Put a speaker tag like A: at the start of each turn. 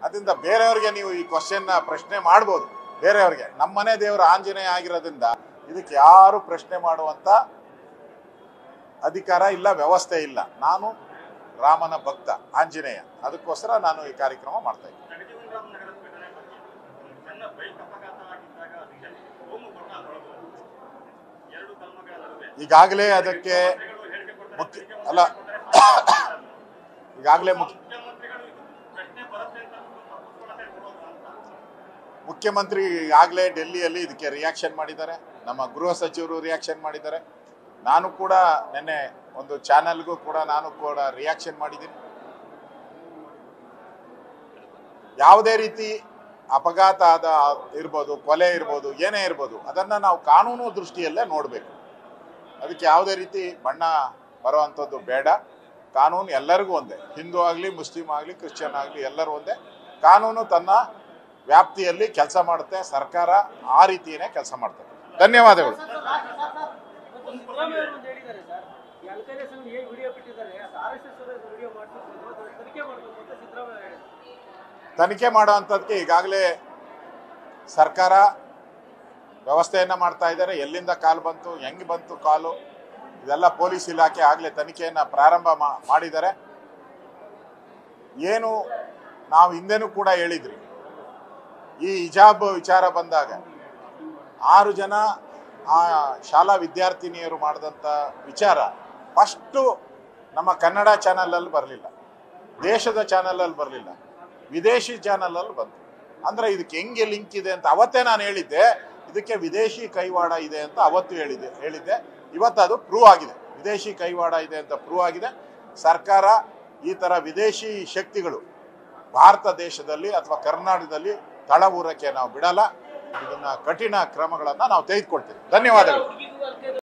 A: ಅದರಿಂದ ಬೇರೆಯವ್ರಿಗೆ ನೀವು ಈ ಕ್ವಶನ್ ಪ್ರಶ್ನೆ ಮಾಡ್ಬೋದು. ಬೇರೆಯವ್ರಿಗೆ ನಮ್ಮನೆ ದೇವರ ಆಂಜನೇಯ ಆಗಿರೋದ್ರಿಂದ ಇದಕ್ಕೆ ಯಾರು ಪ್ರಶ್ನೆ ಮಾಡುವಂತ ಅಧಿಕಾರ ಇಲ್ಲ, ವ್ಯವಸ್ಥೆ ಇಲ್ಲ. ನಾನು ರಾಮನ ಭಕ್ತ, ಆಂಜನೇಯ, ಅದಕ್ಕೋಸ್ಕರ ನಾನು ಈ ಕಾರ್ಯಕ್ರಮ ಮಾಡ್ತಾ ಇದ್ದೀನಿ. ಈಗಾಗಲೇ ಅದಕ್ಕೆ ಮುಖ್ಯಮಂತ್ರಿ ಈಗಾಗಲೇ ಡೆಲ್ಲಿಯಲ್ಲಿ ಇದಕ್ಕೆ ರಿಯಾಕ್ಷನ್ ಮಾಡಿದ್ದಾರೆ. ನಮ್ಮ ಗೃಹ ಸಚಿವರು ರಿಯಾಕ್ಷನ್ ಮಾಡಿದ್ದಾರೆ. ನಾನು ಕೂಡ ನಿನ್ನೆ ಒಂದು ಚಾನೆಲ್ಗೂ ಕೂಡ ರಿಯಾಕ್ಷನ್ ಮಾಡಿದ್ದೀನಿ. ಯಾವುದೇ ರೀತಿ ಅಪಘಾತ ಇರ್ಬೋದು, ಕೊಲೆ ಇರ್ಬೋದು, ಏನೇ ಇರ್ಬೋದು, ಅದನ್ನ ನಾವು ಕಾನೂನು ದೃಷ್ಟಿಯಲ್ಲೇ ನೋಡಬೇಕು. ಅದಕ್ಕೆ ಯಾವುದೇ ರೀತಿ ಬಣ್ಣ ಬರುವಂಥದ್ದು ಬೇಡ. ಕಾನೂನು ಎಲ್ಲರಿಗೂ ಒಂದೇ, ಹಿಂದೂ ಆಗಲಿ, ಮುಸ್ಲಿಂ ಆಗಲಿ, ಕ್ರಿಶ್ಚಿಯನ್ ಆಗಲಿ, ಎಲ್ಲರೂ ಒಂದೇ. ಕಾನೂನು ತನ್ನ ವ್ಯಾಪ್ತಿಯಲ್ಲಿ ಕೆಲಸ ಮಾಡುತ್ತೆ. ಸರ್ಕಾರ ಆ ರೀತಿಯೇ ಕೆಲಸ ಮಾಡ್ತಾರೆ. ಧನ್ಯವಾದಗಳು. ತನಿಖೆ ಮಾಡುವಂಥದ್ದಕ್ಕೆ ಈಗಾಗಲೇ ಸರ್ಕಾರ ವ್ಯವಸ್ಥೆಯನ್ನು ಮಾಡ್ತಾ ಇದ್ದಾರೆ. ಎಲ್ಲಿಂದ ಕಾಲು ಬಂತು, ಹೆಂಗೆ ಬಂತು ಕಾಲು, ಇದೆಲ್ಲ ಪೊಲೀಸ್ ಇಲಾಖೆ ಆಗಲೇ ತನಿಖೆಯನ್ನು ಪ್ರಾರಂಭ ಮಾಡಿದ್ದಾರೆ. ಏನು ನಾವು ಹಿಂದೆನೂ ಕೂಡ ಹೇಳಿದ್ರಿ, ಈ ಹಿಜಾಬ್ ವಿಚಾರ ಬಂದಾಗ 6 ಜನ ಆ ಶಾಲಾ ವಿದ್ಯಾರ್ಥಿನಿಯರು ಮಾಡಿದಂಥ ವಿಚಾರ ಫಸ್ಟು ನಮ್ಮ ಕನ್ನಡ ಚಾನಲಲ್ಲಿ ಬರಲಿಲ್ಲ, ದೇಶದ ಚಾನಲಲ್ಲಿ ಬರಲಿಲ್ಲ, ವಿದೇಶಿ ಚಾನಲಲ್ಲಿ ಬಂತು. ಅಂದರೆ ಇದಕ್ಕೆ ಹೆಂಗೆ ಲಿಂಕ್ ಇದೆ ಅಂತ ಅವತ್ತೇ ನಾನು ಹೇಳಿದ್ದೆ. ಇದಕ್ಕೆ ವಿದೇಶಿ ಕೈವಾಡ ಇದೆ ಅಂತ ಅವತ್ತು ಹೇಳಿದ್ದೆ. ಇವತ್ತು ಅದು ಪ್ರೂವ್ ಆಗಿದೆ. ವಿದೇಶಿ ಕೈವಾಡ ಇದೆ ಅಂತ ಪ್ರೂವ್ ಆಗಿದೆ. ಸರ್ಕಾರ ಈ ಥರ ವಿದೇಶಿ ಶಕ್ತಿಗಳು ಭಾರತ ದೇಶದಲ್ಲಿ ಅಥವಾ ಕರ್ನಾಟಕದಲ್ಲಿ ತಳ ಊರಕ್ಕೆ ನಾವು ಬಿಡಲ್ಲ. ಇದನ್ನ ಕಠಿಣ ಕ್ರಮಗಳನ್ನು ನಾವು ತೆಗೆದುಕೊಳ್ತೇವೆ. ಧನ್ಯವಾದಗಳು.